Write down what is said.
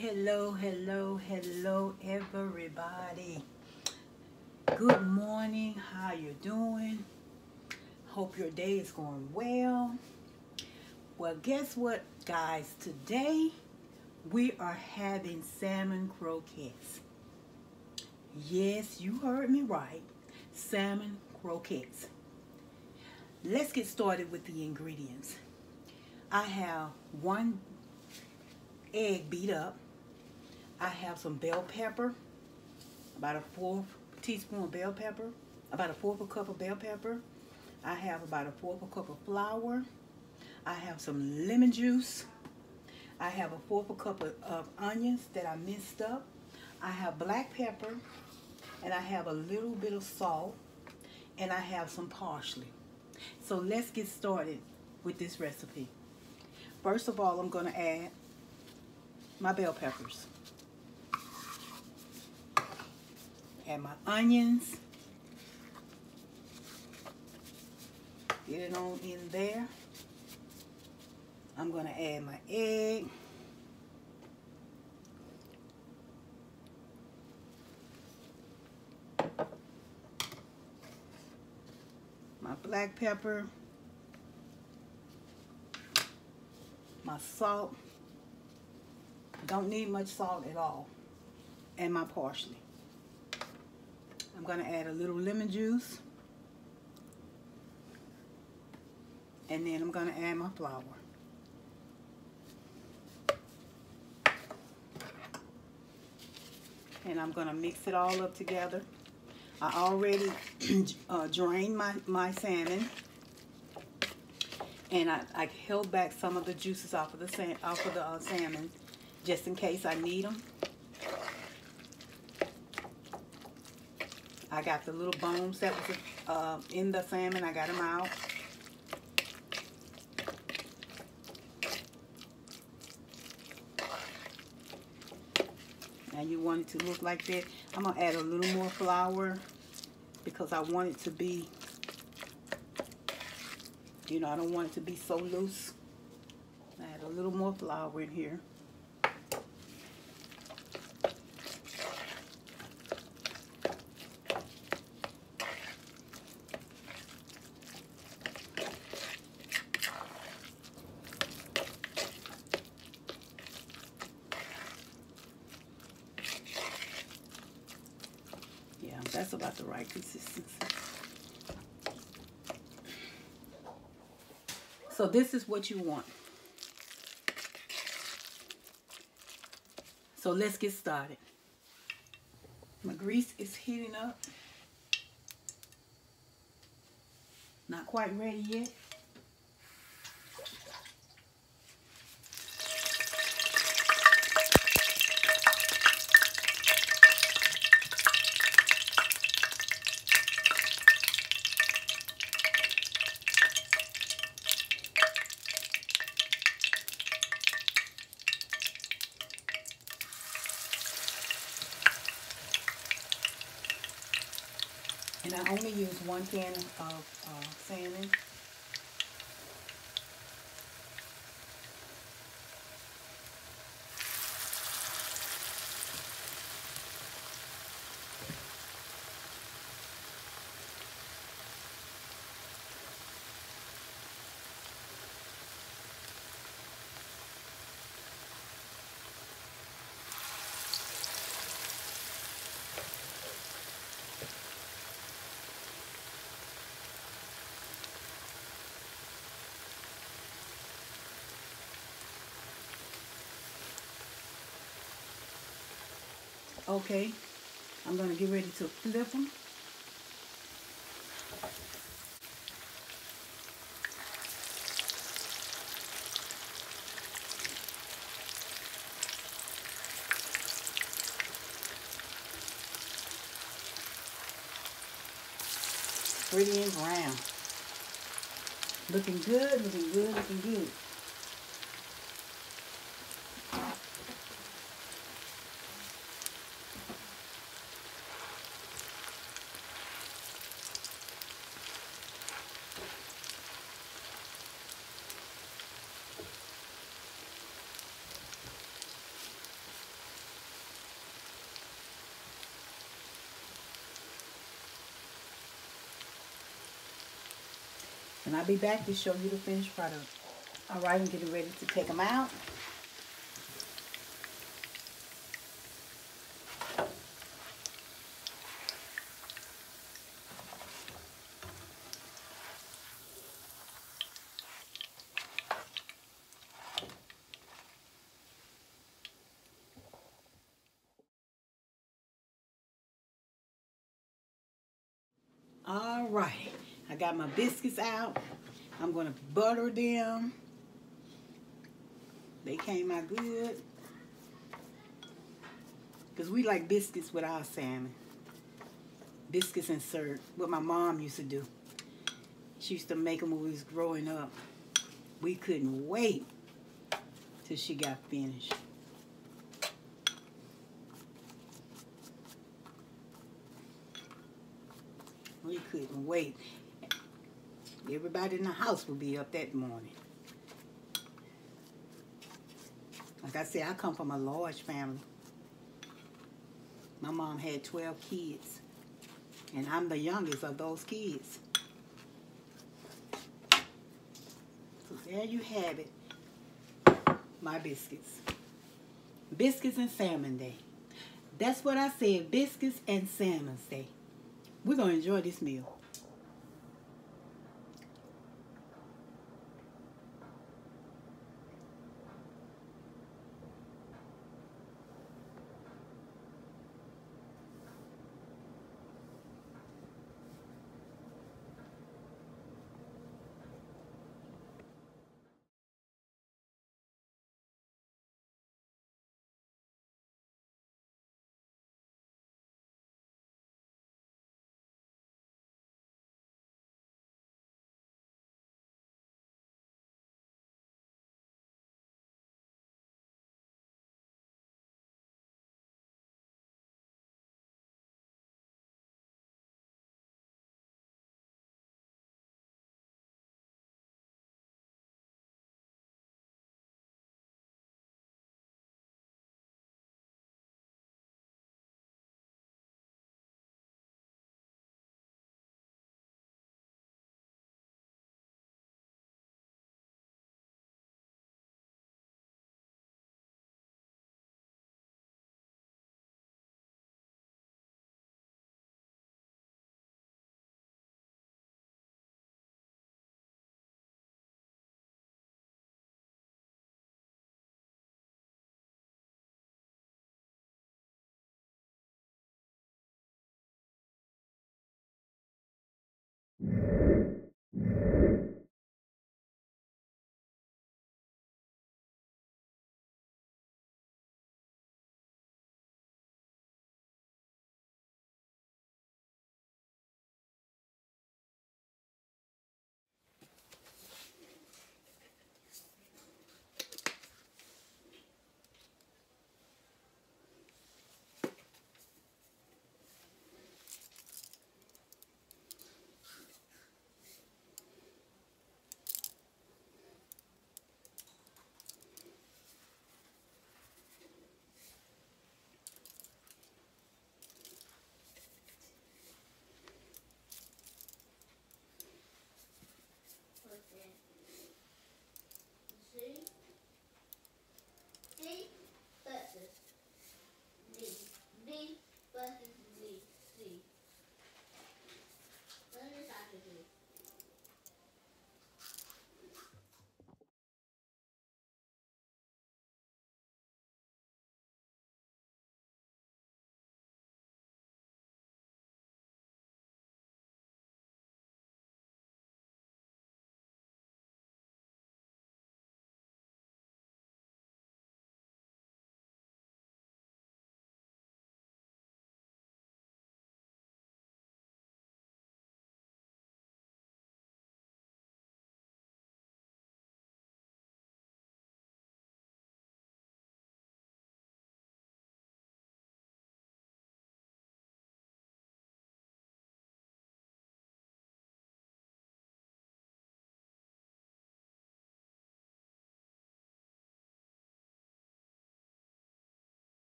Hello, hello, hello, everybody. Good morning. How you doing? Hope your day is going well. Well, guess what, guys? Today we are having salmon croquettes. Yes, you heard me right. Salmon croquettes. Let's get started with the ingredients. I have 1 egg beat up. I have some bell pepper, about a 4th teaspoon of bell pepper, about a 1/4 cup of bell pepper. I have about a 1/4 cup of flour. I have some lemon juice. I have a 1/4 cup of onions that I minced up. I have black pepper, and I have a little bit of salt, and I have some parsley. So let's get started with this recipe. First of all, I'm going to add my bell peppers. Add my onions. Get it on in there. I'm going to add my egg. My black pepper. My salt. Don't need much salt at all. And my parsley. I'm going to add a little lemon juice. And then I'm going to add my flour. And I'm going to mix it all up together. I already drained my salmon. And I held back some of the juices off of the salmon just in case I need them. I got the little bones that was in the salmon. I got them out. And you want it to look like that. I'm going to add a little more flour because I want it to be, I don't want it to be so loose. Add a little more flour in here. Yeah, that's about the right consistency. So this is what you want. So let's get started. My grease is heating up. Not quite ready yet. And I only use 1 can of salmon. Okay, I'm going to get ready to flip them. Pretty and brown. Looking good, looking good, looking good. And I'll be back to show you the finished product. All right, I'm getting ready to take them out. All right, I got my biscuits out. I'm gonna butter them. They came out good. Because we like biscuits with our salmon. Biscuits and syrup, what my mom used to do. She used to make them when we was growing up. We couldn't wait till she got finished. We couldn't wait. Everybody in the house would be up that morning. Like I said, I come from a large family. My mom had 12 kids, and I'm the youngest of those kids. So there you have it, my biscuits. Biscuits and Salmon Day. That's what I said, Biscuits and Salmon Day. We're going to enjoy this meal.